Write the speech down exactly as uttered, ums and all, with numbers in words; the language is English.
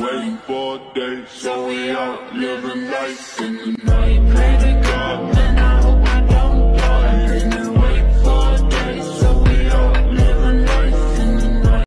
waiting for a day, so we out living life in the night.